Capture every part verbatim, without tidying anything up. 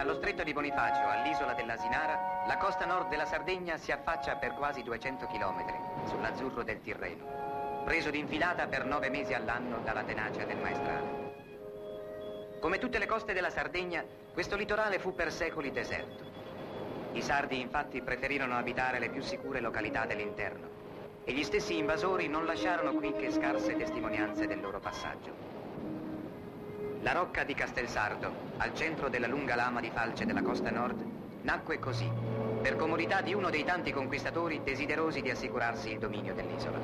Dallo stretto di Bonifacio all'isola dell'Asinara, la costa nord della Sardegna si affaccia per quasi duecento chilometri sull'azzurro del Tirreno, preso d'infilata per nove mesi all'anno dalla tenacia del maestrale. Come tutte le coste della Sardegna, questo litorale fu per secoli deserto. I sardi infatti preferirono abitare le più sicure località dell'interno e gli stessi invasori non lasciarono qui che scarse testimonianze del loro passaggio. La rocca di Castelsardo, al centro della lunga lama di falce della costa nord, nacque così, per comodità di uno dei tanti conquistatori desiderosi di assicurarsi il dominio dell'isola.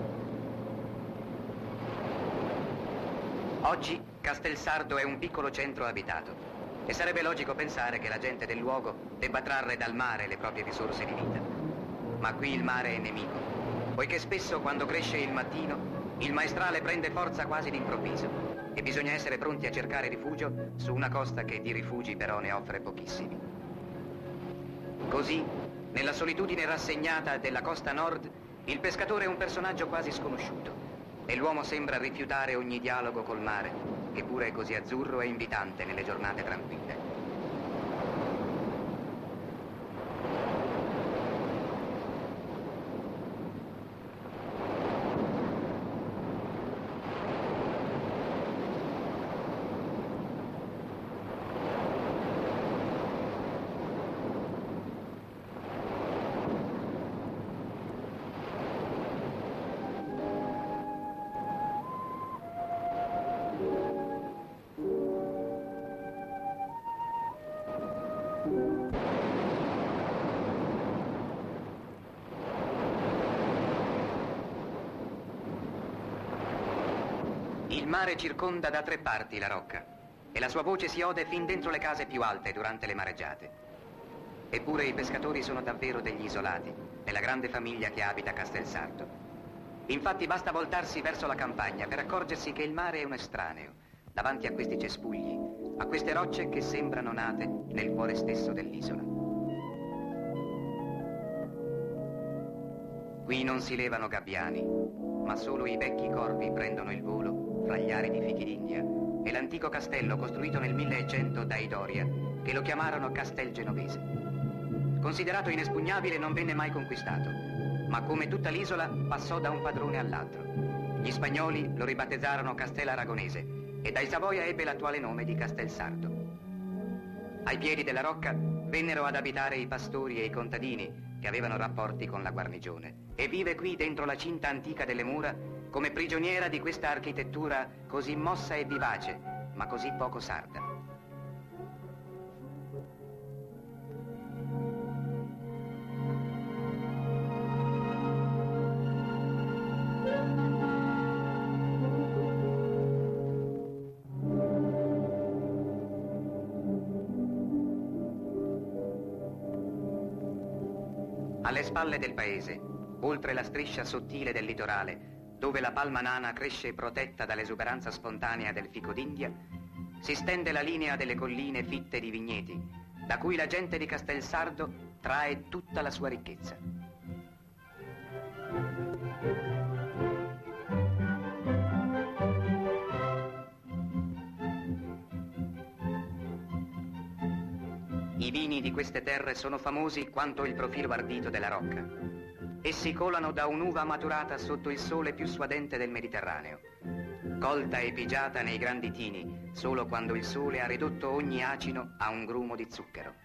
Oggi Castelsardo è un piccolo centro abitato e sarebbe logico pensare che la gente del luogo debba trarre dal mare le proprie risorse di vita. Ma qui il mare è nemico, poiché spesso quando cresce il mattino il maestrale prende forza quasi d'improvviso e bisogna essere pronti a cercare rifugio su una costa che di rifugi però ne offre pochissimi. Così, nella solitudine rassegnata della costa nord, il pescatore è un personaggio quasi sconosciuto e l'uomo sembra rifiutare ogni dialogo col mare, che pure è così azzurro e invitante nelle giornate tranquille. Il mare circonda da tre parti la rocca e la sua voce si ode fin dentro le case più alte durante le mareggiate. Eppure i pescatori sono davvero degli isolati nella grande famiglia che abita Castelsardo. Infatti basta voltarsi verso la campagna per accorgersi che il mare è un estraneo davanti a questi cespugli, a queste rocce che sembrano nate nel cuore stesso dell'isola. Qui non si levano gabbiani, ma solo i vecchi corvi prendono il volo fra gli aridi fichi d'India e l'antico castello costruito nel millecento dai Doria, che lo chiamarono Castel Genovese. Considerato inespugnabile, non venne mai conquistato, ma come tutta l'isola passò da un padrone all'altro. Gli spagnoli lo ribattezzarono Castel Aragonese e dai Savoia ebbe l'attuale nome di Castelsardo. Ai piedi della rocca vennero ad abitare i pastori e i contadini che avevano rapporti con la guarnigione, e vive qui dentro la cinta antica delle mura come prigioniera di questa architettura così mossa e vivace, ma così poco sarda. Alle spalle del paese, oltre la striscia sottile del litorale, dove la palma nana cresce protetta dall'esuberanza spontanea del fico d'India, si stende la linea delle colline fitte di vigneti, da cui la gente di Castelsardo trae tutta la sua ricchezza. I vini di queste terre sono famosi quanto il profilo ardito della rocca. Essi colano da un'uva maturata sotto il sole più suadente del Mediterraneo, colta e pigiata nei grandi tini solo quando il sole ha ridotto ogni acino a un grumo di zucchero.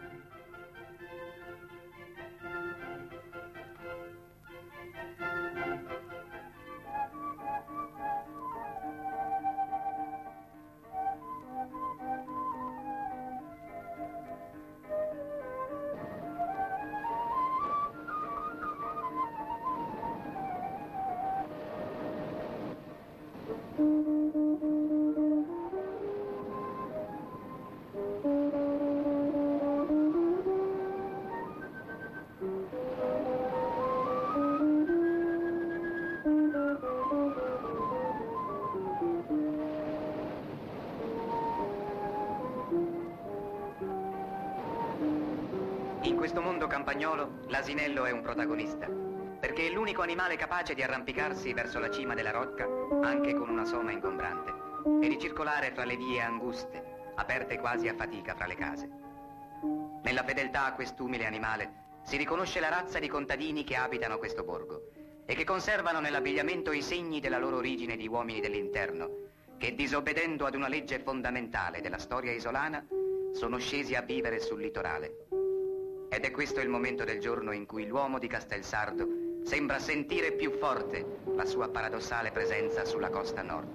In questo mondo campagnolo, l'asinello è un protagonista, perché è l'unico animale capace di arrampicarsi verso la cima della rocca, anche con una soma ingombrante, e di circolare fra le vie anguste, aperte quasi a fatica fra le case. Nella fedeltà a quest'umile animale si riconosce la razza di contadini che abitano questo borgo e che conservano nell'abbigliamento i segni della loro origine di uomini dell'interno, che disobbedendo ad una legge fondamentale della storia isolana sono scesi a vivere sul litorale. Ed è questo il momento del giorno in cui l'uomo di Castelsardo sembra sentire più forte la sua paradossale presenza sulla costa nord.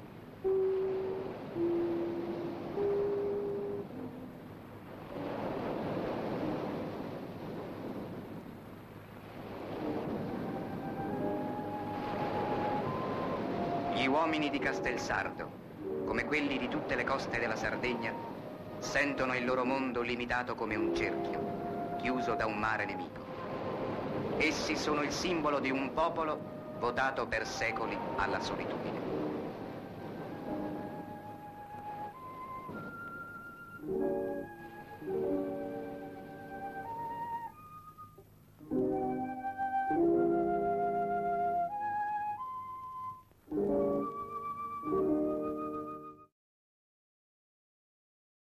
Gli uomini di Castelsardo, come quelli di tutte le coste della Sardegna, sentono il loro mondo limitato come un cerchio, chiuso da un mare nemico. Essi sono il simbolo di un popolo votato per secoli alla solitudine.